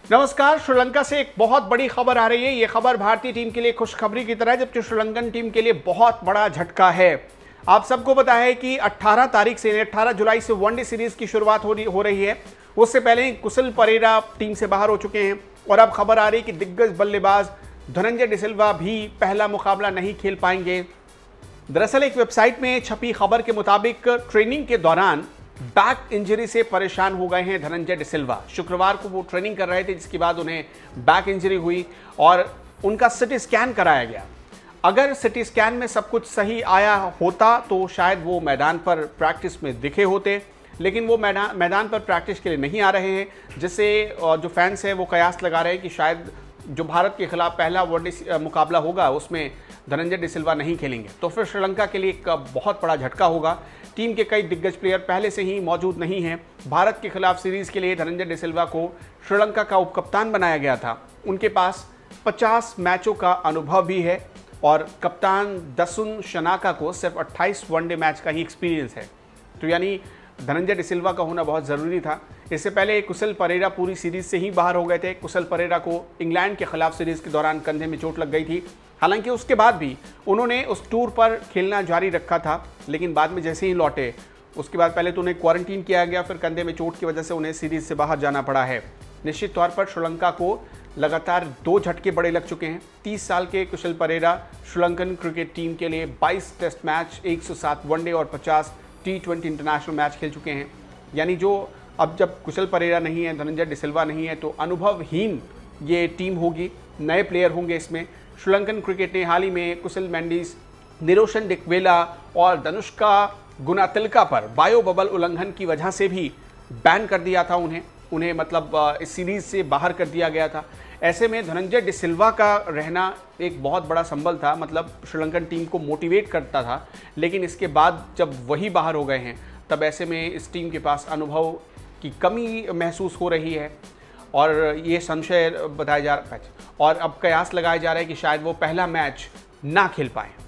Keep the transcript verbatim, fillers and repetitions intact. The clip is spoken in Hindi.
नमस्कार। श्रीलंका से एक बहुत बड़ी खबर आ रही है। ये खबर भारतीय टीम के लिए खुशखबरी की तरह है, जबकि श्रीलंकन टीम के लिए बहुत बड़ा झटका है। आप सबको पता है कि अठारह तारीख से अठारह जुलाई से वनडे सीरीज की शुरुआत हो रही हो रही है। उससे पहले कुशल परेरा टीम से बाहर हो चुके हैं और अब खबर आ रही है कि दिग्गज बल्लेबाज धनंजय डिसिल्वा भी पहला मुकाबला नहीं खेल पाएंगे। दरअसल एक वेबसाइट में छपी खबर के मुताबिक ट्रेनिंग के दौरान बैक इंजरी से परेशान हो गए हैं धनंजय डिसिल्वा। शुक्रवार को वो ट्रेनिंग कर रहे थे, जिसके बाद उन्हें बैक इंजरी हुई और उनका सिटी स्कैन कराया गया। अगर सिटी स्कैन में सब कुछ सही आया होता तो शायद वो मैदान पर प्रैक्टिस में दिखे होते, लेकिन वो मैदान मैदान पर प्रैक्टिस के लिए नहीं आ रहे हैं, जिससे जो फैंस हैं वो कयास लगा रहे हैं कि शायद जो भारत के खिलाफ पहला वनडे मुकाबला होगा उसमें धनंजय डिसिल्वा नहीं खेलेंगे। तो फिर श्रीलंका के लिए एक बहुत बड़ा झटका होगा। टीम के कई दिग्गज प्लेयर पहले से ही मौजूद नहीं हैं। भारत के खिलाफ सीरीज के लिए धनंजय डिसिल्वा को श्रीलंका का उपकप्तान बनाया गया था। उनके पास पचास मैचों का अनुभव भी है और कप्तान दसुन शनाका को सिर्फ अट्ठाईस वनडे मैच का ही एक्सपीरियंस है। तो यानी धनंजय डिसिल्वा का होना बहुत ज़रूरी था। इससे पहले कुशल परेरा पूरी सीरीज से ही बाहर हो गए थे। कुशल परेरा को इंग्लैंड के खिलाफ सीरीज के दौरान कंधे में चोट लग गई थी। हालांकि उसके बाद भी उन्होंने उस टूर पर खेलना जारी रखा था, लेकिन बाद में जैसे ही लौटे उसके बाद पहले तो उन्हें क्वारंटीन किया गया, फिर कंधे में चोट की वजह से उन्हें सीरीज से बाहर जाना पड़ा है। निश्चित तौर पर श्रीलंका को लगातार दो झटके बड़े लग चुके हैं। तीस साल के Kusal Perera Sri Lankan cricket team के लिए बाईस टेस्ट मैच, एक सौ सात वनडे और पचास टी ट्वेंटी इंटरनेशनल मैच खेल चुके हैं। यानी जो अब जब कुशल परेरा नहीं है, धनंजय डिसिल्वा नहीं है, तो अनुभवहीन ये टीम होगी, नए प्लेयर होंगे इसमें। श्रीलंकन क्रिकेट ने हाल ही में कुशल मेंडिस, निरोशन डिकवेला और धनुष्का गुनातिलका पर बायो बबल उल्लंघन की वजह से भी बैन कर दिया था। उन्हें उन्हें मतलब इस सीरीज से बाहर कर दिया गया था। ऐसे में धनंजय डिसिल्वा का रहना एक बहुत बड़ा संबल था, मतलब श्रीलंकन टीम को मोटिवेट करता था। लेकिन इसके बाद जब वही बाहर हो गए हैं, तब ऐसे में इस टीम के पास अनुभव की कमी महसूस हो रही है और ये संशय बताया जा रहा है और अब कयास लगाया जा रहा है कि शायद वो पहला मैच ना खेल पाए।